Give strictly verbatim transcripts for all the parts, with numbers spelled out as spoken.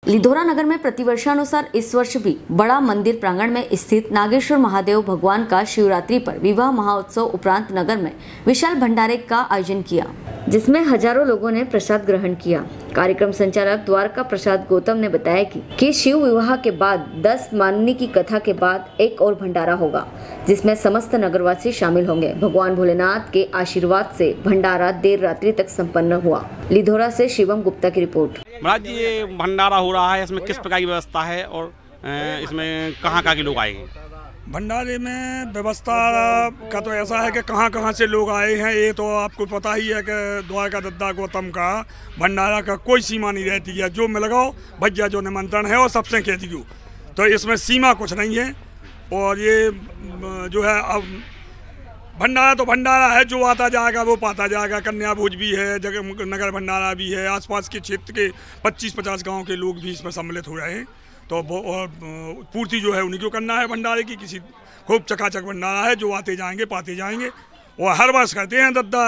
लिधोरा नगर में प्रतिवर्षानुसार इस वर्ष भी बड़ा मंदिर प्रांगण में स्थित नागेश्वर महादेव भगवान का शिवरात्रि पर विवाह महोत्सव उपरांत नगर में विशाल भंडारे का आयोजन किया, जिसमें हजारों लोगों ने प्रसाद ग्रहण किया। कार्यक्रम संचालक द्वारका प्रसाद गौतम ने बताया कि, कि शिव विवाह के बाद दस माननी की कथा के बाद एक और भंडारा होगा, जिसमें समस्त नगरवासी शामिल होंगे। भगवान भोलेनाथ के आशीर्वाद से भंडारा देर रात्रि तक संपन्न हुआ। लिधोरा से शिवम गुप्ता की रिपोर्ट। महाराज जी, ये भंडारा हो रहा है, इसमें किस प्रकार की व्यवस्था है और इसमें कहाँ कहाँ के लोग आएंगे? भंडारे में व्यवस्था का तो ऐसा है कि कहाँ कहाँ से लोग आए हैं, ये तो आपको पता ही है कि द्वारका दद्दा गौतम का भंडारा का कोई सीमा नहीं रहती है। जो मिल गो भैया जो निमंत्रण है और सबसे कह दियो, तो इसमें सीमा कुछ नहीं है। और ये जो है अब भंडारा तो भंडारा है, जो आता जाएगा वो पाता जाएगा। कन्या भोज भी है, जगह नगर भंडारा भी है, आसपास के क्षेत्र के पच्चीस पचास गांव के लोग भी इसमें सम्मिलित हो रहे हैं। तो और पूर्ति जो है उन्हीं को करना है भंडारे की। किसी खूब चकाचक भंडारा है, जो आते जाएंगे पाते जाएंगे। और हर वर्ष करते हैं दद्दा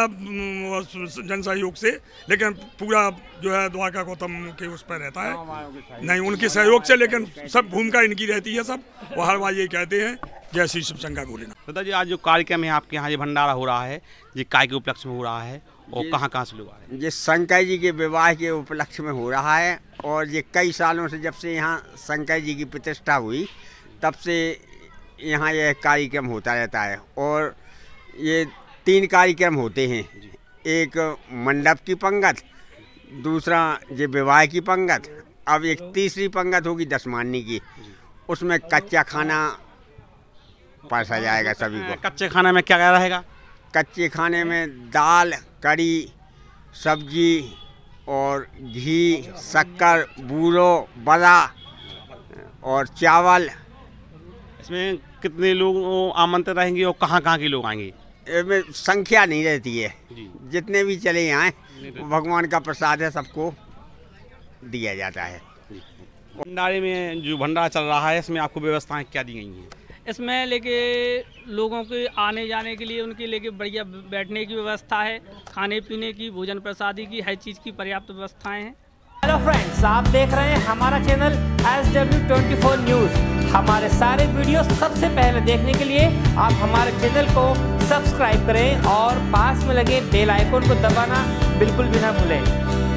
जन सहयोग से, लेकिन पूरा जो है द्वारका गौतम के उस पर रहता है, नहीं उनके सहयोग से, लेकिन सब भूमिका इनकी रहती है सब। और हर बार ये कहते हैं जय श्री शिव शंकर भोलेनाथ। दादा जी, आज जो कार्यक्रम है आपके यहाँ, ये भंडारा हो रहा है, ये काय के उपलक्ष्य में हो रहा है और कहाँ कहाँ से लोग आ रहे हैं? ये शंकर जी के विवाह के उपलक्ष्य में हो रहा है। और ये कई सालों से, जब से यहाँ शंकर जी की प्रतिष्ठा हुई, तब से यहाँ यह कार्यक्रम होता रहता है। और ये तीन कार्यक्रम होते हैं, एक मंडप की पंगत, दूसरा ये विवाह की पंगत, अब एक तीसरी पंगत होगी दसमानी की। उसमें कच्चा खाना परसा जाएगा सभी को। कच्चे खाने में क्या क्या रहेगा? कच्चे खाने में दाल, कड़ी, सब्जी और घी, शक्कर, बूरो, बड़ा और चावल। इसमें कितने लोग आमंत्रित रहेंगे और कहाँ कहाँ के लोग आएंगे? इसमें संख्या नहीं रहती है, जितने भी चले आए भगवान का प्रसाद है, सबको दिया जाता है। भंडारे में जो भंडारा चल रहा है, इसमें आपको व्यवस्थाएं क्या दी गई हैं? इसमें लेके लोगों के आने जाने के लिए उनके लेके बढ़िया बैठने की व्यवस्था है, खाने पीने की, भोजन प्रसादी की, हर चीज़ की पर्याप्त व्यवस्थाएं हैं। हेलो फ्रेंड्स, आप देख रहे हैं हमारा channel S W twenty four news. हमारे सारे वीडियो सबसे पहले देखने के लिए आप हमारे चैनल को सब्सक्राइब करें और पास में लगे बेल आइकन को दबाना बिल्कुल भी ना भूलें।